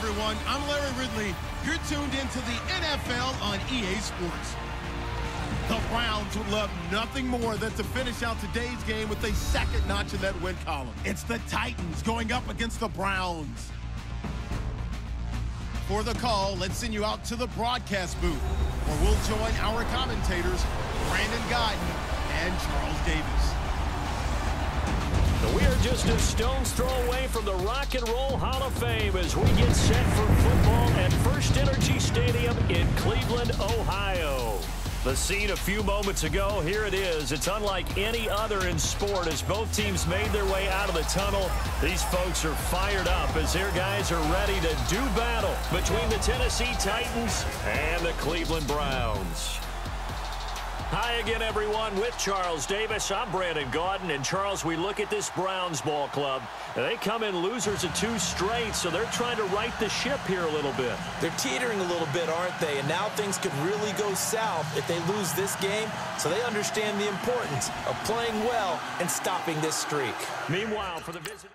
everyone. I'm Larry Ridley. You're tuned into the NFL on EA Sports. The Browns would love nothing more than to finish out today's game with a second notch in that win column. It's the Titans going up against the Browns. For the call, let's send you out to the broadcast booth, where we'll join our commentators, Brandon Godden and Charles Davis. We are just a stone's throw away from the Rock and Roll Hall of Fame as we get set for football at First Energy Stadium in Cleveland, Ohio. The scene a few moments ago, here it is. It's unlike any other in sport as both teams made their way out of the tunnel. These folks are fired up as their guys are ready to do battle between the Tennessee Titans and the Cleveland Browns. Hi again, everyone. With Charles Davis, I'm Brandon Gaudin. And, Charles, we look at this Browns ball club. They come in losers of 2 straight, so they're trying to right the ship here a little bit. They're teetering a little bit, aren't they? And now things could really go south if they lose this game, so they understand the importance of playing well and stopping this streak. Meanwhile, for the visit.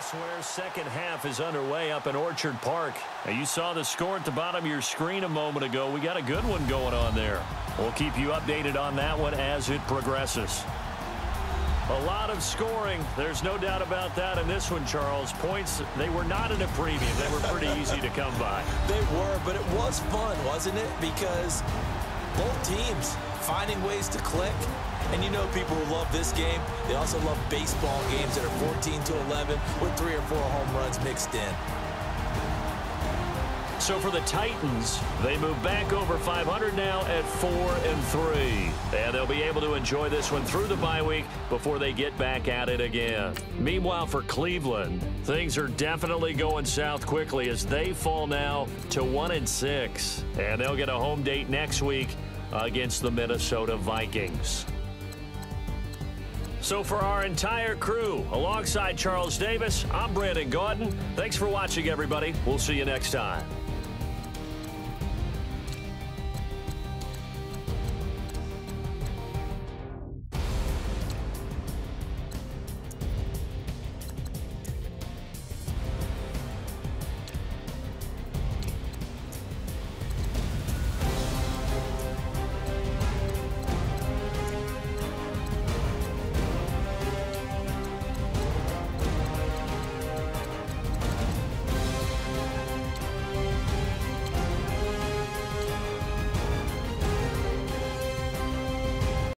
Elsewhere, second half is underway up in Orchard Park. Now, you saw the score at the bottom of your screen a moment ago. We got a good one going on there. We'll keep you updated on that one as it progresses. A lot of scoring. There's no doubt about that in this one, Charles. Points, they were not in a premium. They were pretty easy to come by. They were, but it was fun, wasn't it? Because both teams finding ways to click. And you know people who love this game, they also love baseball games that are 14-11 with 3 or 4 home runs mixed in. So for the Titans, they move back over 500 now at 4-3. And they'll be able to enjoy this one through the bye week before they get back at it again. Meanwhile, for Cleveland, things are definitely going south quickly as they fall now to 1-6. And they'll get a home date next week against the Minnesota Vikings. So for our entire crew, alongside Charles Davis, I'm Brandon Gaudin. Thanks for watching, everybody. We'll see you next time.